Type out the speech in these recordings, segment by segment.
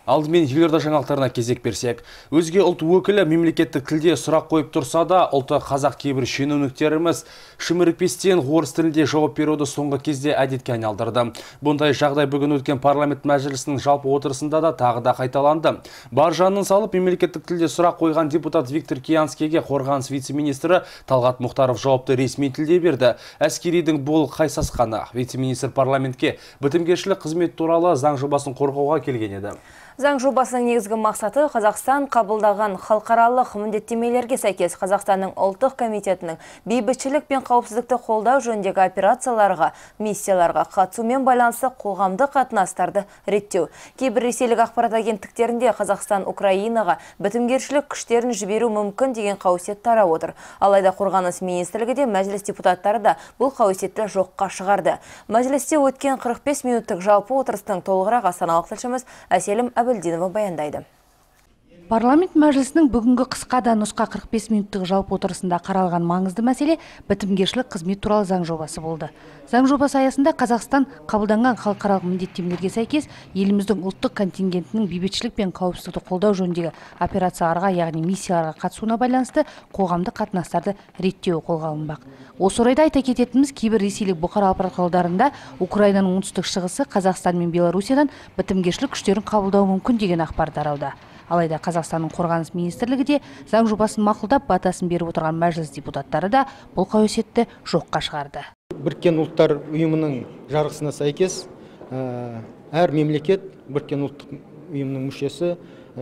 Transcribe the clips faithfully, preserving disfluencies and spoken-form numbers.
Алдымен елорда жаңалықтарына кезек берсек. Өзге ұлт өкілі мемлекеттік тілде сұрақ қойып тұрса да, ұлты қазақ кейбір шенеуніктеріміз шімірікпестен орыс тілінде жауап беруді соңғы кезде әдетке айналдырды. Бұндай жағдай бүгін өткен парламент мәжілісінің жалпы отырысында да тағы да қайталанды. Бар жанын салып, мемлекеттік тілде сұрақ қойған депутат Виктор Киянскийге қорғаныс вице-министрі Талғат Мұхтаров жауапты ресми тілде берді. Әскеридің бұл қайсасқаны. Вице-министр парламентке бітімгершілік қызмет туралы заң жобасын қорғауға келген еді. Заң жобасының негізгі мақсаты Қазақстан қабылдаған халықаралық міндеттемелерге сәйкес Қазақстанның ұлттық комитетінің бейбітшілік пен қауіпсіздікті қолдау жөніндегі операцияларға, миссияларға қатысумен байланысты қоғамдық қатынастарды реттеу. Кейбір ресейлік ақпарат агенттіктерінде Қазақстан Украинаға бітімгершілік күштерін жіберу мүмкін деген қауесет тарап отыр. Алайда қорғаныс министрлігі де мәжіліс депутаттары да бұл қауесетті жоққа шығарды. Мәжілісте өткен қырық бес минуттық жалпы отырыстың толығырақ астаналық тілшіміз Әселім Әбілдинова баяндайды. Парламент мәжілісінің бүгінгі қысқа да нұсқа қырық бес минуттық жалпы отырысында қаралған маңызды мәселе бітімгершілік қызмет туралы заң жобасы болды. Заң жобасы аясында Қазақстан қабылданған халықаралық міндеттемелерге сәйкес еліміздің ұлттық контингентінің бейбітшілік пен қауіпсіздікті қолдау жөніндегі операцияларға, яғни миссияларға қатысуына байланысты қоғамдық қатынастарды реттеу қолға алынбақ. Осы орайда айта кететініміз, кейбір ресейлік бұқаралық ақпарат құралдарында Украинаның оңтүстік шығысы Қазақстан мен Белоруссиядан бітімгершілік күштерін қабылдау мүмкін деген ақпар тарауда. Алайда Қазақстанның қорғаныс министрлігі де заң жобасын мақұлдап, батасын беріп отырған мәжіліс депутаттары да бұл қауесетті жоққа шығарды. Біріккен ұлттар ұйымының жарғысына сәйкес әр мемлекет Біріккен ұлттар ұйымының мүшесі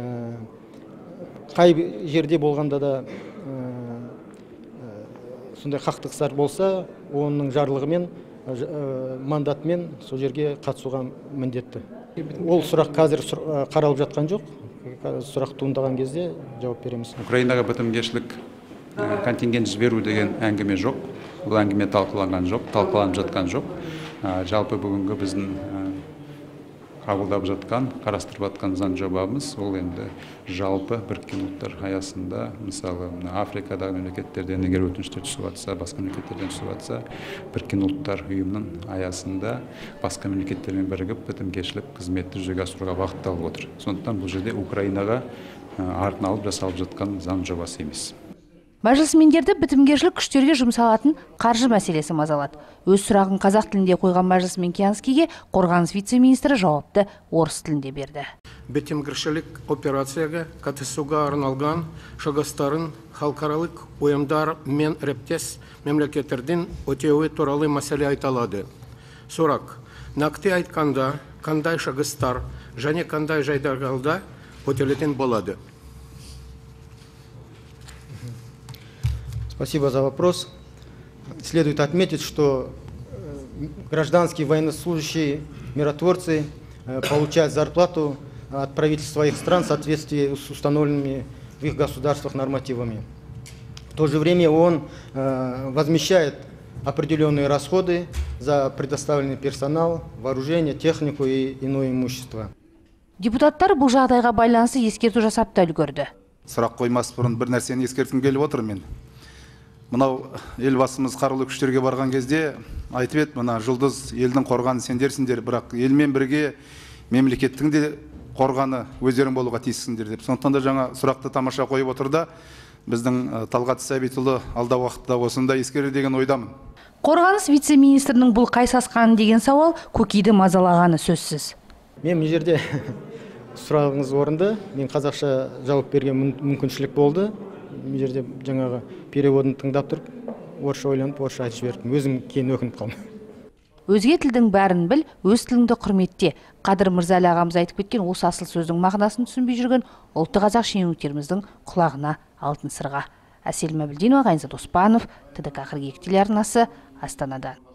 қай жерде болғанда да сондай қақтығыстар болса, оның жарлығымен, мандатымен сол жерге қатысуға міндетті. Ол сұрақ қазір қаралып жатқан жоқ. Сұрақ туындаған кезде жауап береміз. Украинаға бітімгершілік контингент жіберу деген әңгіме жоқ. Бұл әңгіме талқыланған жоқ, талқыланып жатқан жоқ. Жалпы бүгінгі біздің қабылдап жатқан, қарастырып жатқан заң жобамыз, ол енді жалпы Біріккен ұлттар аясында, мысалы Африкадағы мемлекеттерден егер өтініштер түсіп жатса, басқа мемлекеттерден түсіп жатса, Біріккен ұлттар ұйымының аясында басқа мемлекеттермен бірігіп бітімгершілік қызметті жүзеге асыруға бағытталып отыр. Сондықтан бұл жерде Украинаға артын алып жасалып жатқан заң жобасы емес. Мәжілісмендерді бітімгершілік күштерге жұмсалатын қаржы мәселесі мазалады. Өз сұрағын қазақ тілінде қойған мәжілісмен Киянскийге қорғаныс вице-министрі жауапты орыс тілінде берді. Бітімгершілік операцияға қатысуға арналған шығыстарын халықаралық ұйымдар мен әріптес мемлекеттердің өтеуі туралы мәселе айтылады. Сұрақ: нақты айтқанда, қандай шығыстар және қандай жағдайларда өтелетін болады? Спасибо за вопрос. Следует отметить, что гражданские военнослужащие, миротворцы получают зарплату от правительств своих стран в соответствии с установленными в их государствах нормативами. В то же время ООН возмещает определенные расходы за предоставленный персонал, вооружение, технику и иное имущество. Депутаттар бұл жағдайға байланысты ескерту жасап та үлгерді. Сұрақ қоймас бұрын бір нәрсені ескерткім келіп отыр мен. Мынау елбасымыз қарулы күштерге барған кезде айтып еді, мына жұлдыз елдің қорғаны сендерсіңдер, бірақ елмен бірге мемлекеттің де қорғаны өздерің болуға тиіссіңдер деп. Сондықтан да жаңа сұрақты тамаша қойып отырда, біздің Талғат Сәбитұлы алдағы уақытта осында ескерер деген ойдамын. Қорғаныс вице-министрінің бұл қайсасқаны деген сауал көкейді мазалағаны сөзсіз. Мен бұл жерде сұрағыңыз орынды, мен қазақша жауап берген мүмкіншілік болды. Бұл жерде жаңағы переводын тыңдап тұрып, орысша ойланып, орысша айтып жібердім. Өзім кейін өкініп қалдым. Өзге тілдің бәрін біл, өз тіліңді құрметте. Қадыр Мырзалы ағамыз айтып кеткен осы асыл сөздің мағынасын түсінбей жүрген ұлты қазақ шенеуніктеріміздің құлағына алтын сырға. Әселім Әбілдинова, Ғайназат Оспанов, Т Д К қырық екі телеарнасы, Астанадан.